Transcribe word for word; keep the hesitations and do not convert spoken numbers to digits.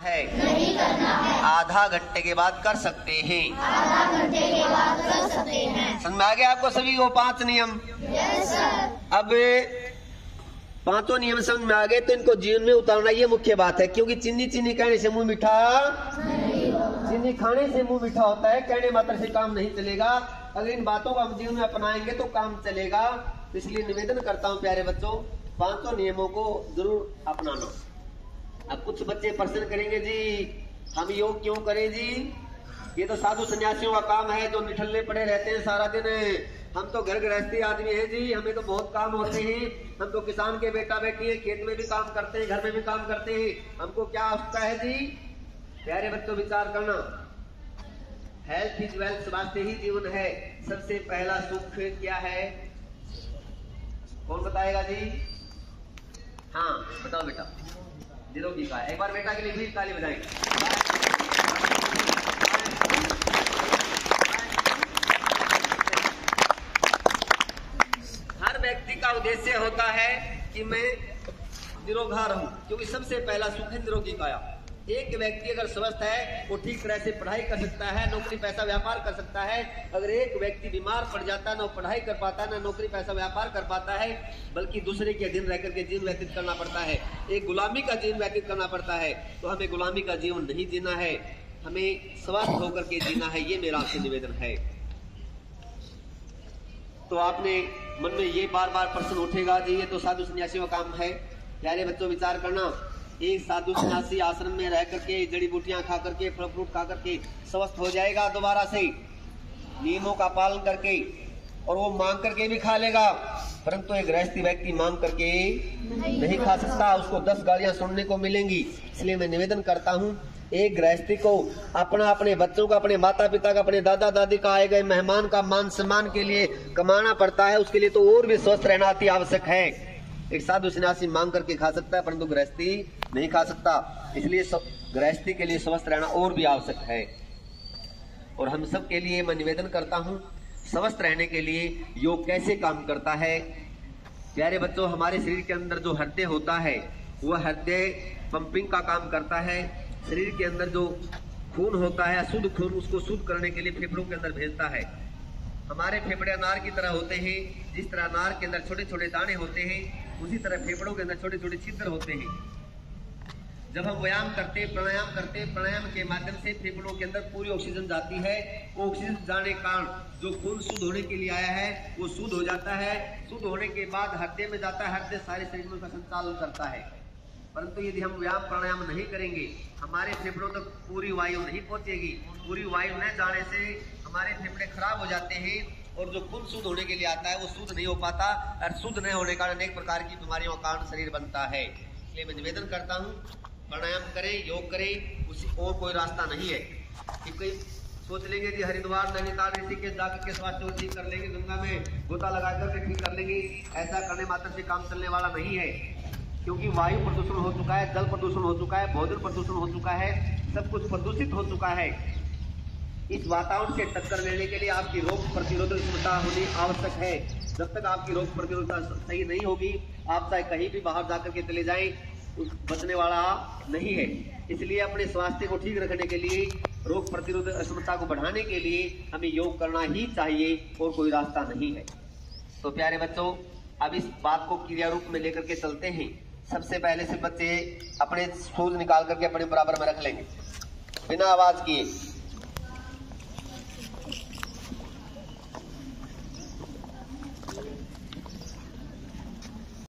है नहीं करना है, आधा घंटे के बाद कर सकते हैं, आधा घंटे के बाद कर सकते हैं। समझ में आ गया आपको सभी वो पांच नियम? Yes sir. अब पांचों नियम समझ में आ गए तो इनको जीवन में उतारना ये मुख्य बात है, क्योंकि चीनी चीनी कहने से मुंह मीठा नहीं होता, चीनी खाने से मुंह मीठा होता है, कहने मात्र से काम नहीं चलेगा। अगर इन बातों को हम जीवन में अपनाएंगे तो काम चलेगा। इसलिए निवेदन करता हूँ प्यारे बच्चों, पांचों नियमों को जरूर अपनाना। अब कुछ बच्चे प्रश्न करेंगे जी हम योग क्यों करें जी, ये तो साधु सन्यासियों का काम है जो निठल्ले पड़े रहते हैं सारा दिन, हम तो घर गृहस्थी आदमी है जी, हमें तो बहुत काम होते हैं, हम तो किसान के बेटा बेटी है, खेत में भी काम करते हैं, घर में भी काम करते हैं, हमको क्या आवश्यकता है जी? प्यारे बच्चों विचार करना, हेल्थ इज वेल्थ, स्वास्थ्य ही जीवन है। सबसे पहला सुख क्या है, कौन बताएगा जी? हाँ बताओ बेटा। निरोगी का। एक बार बेटा के लिए भी ताली बजाएंगे। हर व्यक्ति का उद्देश्य होता है कि मैं निरोगा रहूं, क्योंकि सबसे पहला सुख है निरोगी काया। एक व्यक्ति अगर स्वस्थ है वो ठीक तरह से पढ़ाई कर सकता है, नौकरी पैसा व्यापार कर सकता है। अगर एक व्यक्ति बीमार पड़ जाता है, ना पढ़ाई कर पाता है, ना नौकरी पैसा व्यापार कर पाता है, बल्कि दूसरे के अधीन रहकर के जीवन व्यतीत करना पड़ता है, एक गुलामी का जीवन व्यतीत करना पड़ता है, तो हमें गुलामी का जीवन नहीं जीना है, हमें स्वस्थ होकर के जीना है। ये मेरा आपसे निवेदन है। तो आपने मन में ये बार बार प्रश्न उठेगा जी ये तो साधु सन्यासियों का काम है। प्यारे बच्चों विचार करना, एक साधु सन्यासी आश्रम में रह करके जड़ी बूटियां खा करके फल फ्रूट खा करके स्वस्थ हो जाएगा दोबारा से, नियमों का पालन करके, और वो मांग करके भी खा लेगा। परंतु एक गृहस्थी व्यक्ति मांग करके नहीं खा सकता, उसको दस गालियां सुनने को मिलेंगी। इसलिए मैं निवेदन करता हूँ, एक गृहस्थी को अपना, अपने बच्चों का, अपने माता पिता का, अपने दादा दादी का, आए गए मेहमान का मान सम्मान के लिए कमाना पड़ता है। उसके लिए तो और भी स्वस्थ रहना अति आवश्यक है। एक साधु सन्यासी मांग करके खा सकता है, परंतु गृहस्थी नहीं खा सकता। इसलिए गृहस्थी के लिए स्वस्थ रहना और भी आवश्यक है। और हम सब के लिए मैं निवेदन करता हूँ, स्वस्थ रहने के लिए योग कैसे काम करता है। प्यारे बच्चों, हमारे शरीर के अंदर जो हृदय होता है वह हृदय पंपिंग का काम करता है। शरीर के अंदर जो खून होता है, अशुद्ध खून, उसको शुद्ध करने के लिए फेफड़ों के अंदर भेजता है। हमारे फेफड़े अनार की तरह होते हैं, जिस तरह अनार के अंदर छोटे छोटे दाने होते हैं, उसी तरह फेफड़ों के अंदर छोटे छोटे छिद्र होते हैं। जब हम व्यायाम करते, प्राणायाम करते, प्राणायाम के माध्यम से फेफड़ों के अंदर पूरी ऑक्सीजन जाती है। वो ऑक्सीजन जाने के कारण जो खून शुद्ध होने के लिए आया है वो शुद्ध हो जाता है। शुद्ध होने के बाद हृदय में जाता है, हृदय सारे शरीर का संचालन करता है। परंतु यदि हम व्यायाम प्राणायाम नहीं करेंगे, हमारे फेफड़ों तक पूरी वायु नहीं पहुंचेगी। पूरी वायु न जाने से हमारे फेफड़े खराब हो जाते हैं, और जो खून शुद्ध होने के लिए आता है वो शुद्ध नहीं हो पाता, और शुद्ध नहीं होने के कारण अनेक प्रकार की बीमारियों का कारण शरीर बनता है। इसलिए मैं निवेदन करता हूँ, प्राणायाम करें, योग करें, उसी और कोई रास्ता नहीं है। कि कोई सोच लेंगे जी हरिद्वार नैनीताल ऋषिकेश जाकर के स्वास्थ्य ठीक कर लेंगे, गंगा में गोता लगा करके ठीक कर लेंगे, ऐसा करने मात्र से काम चलने वाला नहीं है। क्योंकि वायु प्रदूषण हो चुका है, जल प्रदूषण हो चुका है, भोजन प्रदूषण हो चुका है, सब कुछ प्रदूषित हो चुका है। इस वातावरण से टक्कर लेने के लिए आपकी रोग प्रतिरोधक क्षमता होनी आवश्यक है। जब तक आपकी रोग प्रतिरोधकता सही नहीं होगी, आप चाहे कहीं भी बाहर जाकर के चले जाएं, बचने वाला नहीं है। इसलिए अपने स्वास्थ्य को ठीक रखने के लिए, रोग प्रतिरोधक क्षमता को बढ़ाने के लिए हमें योग करना ही चाहिए, और कोई रास्ता नहीं है। तो प्यारे बच्चों, अब इस बात को क्रिया रूप में लेकर के चलते हैं। सबसे पहले से बच्चे अपने शूज निकाल करके अपने बराबर में रख लेंगे बिना आवाज किए।